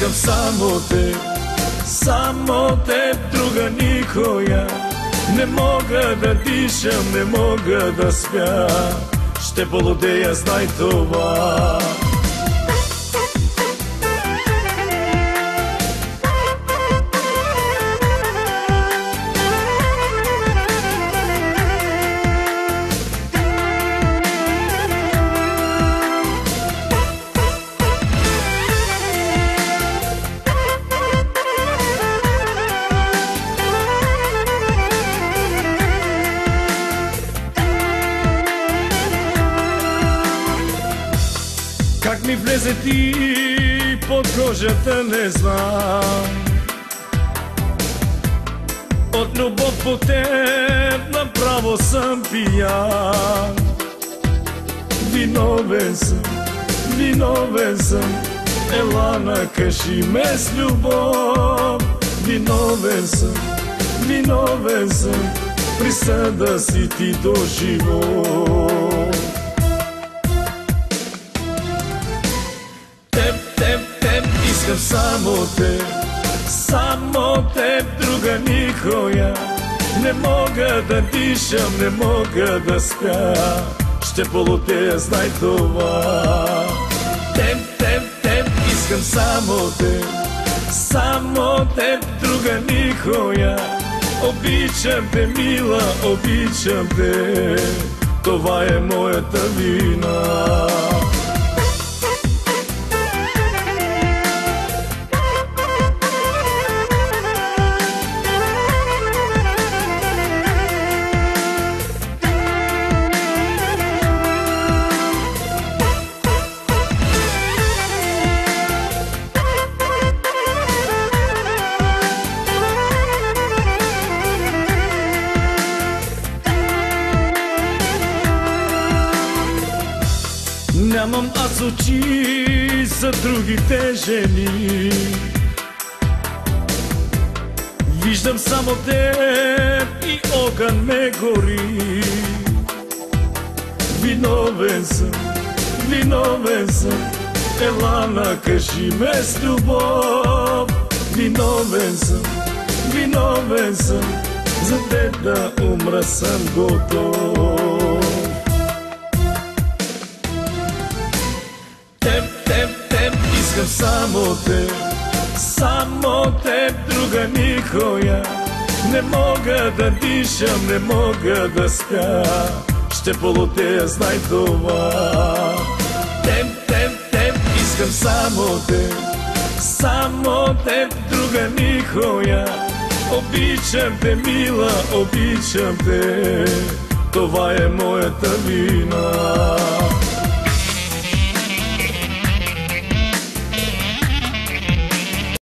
Искам само те, друга никоя. Не мога да дишам, не мога да спя. Ще полудея, знай това. Как ми влезе ти под кожата, не знам. От любов по теб направо съм пиян. Виновен съм, ела накажи ме с любов. Виновен съм, присъда си ти до живот. Искам само теб, друга никоя. Не мога да дишам, не мога да спя. Ще полудея, знай това. Теб, искам само теб, друга никоя. Обичам те, мила, обичам те. Това е моята вина. Нямам аз очи за другите жени. Виждам само теб и огън ме гори. Виновен съм, ела накажи ме с любов. Виновен съм, за теб да умра съм готов. Искам само теб, друга никоя. Не мога да дишам, не мога да спя. Ще полудея, знай това. Теб, искам само теб, друга никоя. Обичам те, мила, обичам те. Това е моята вина.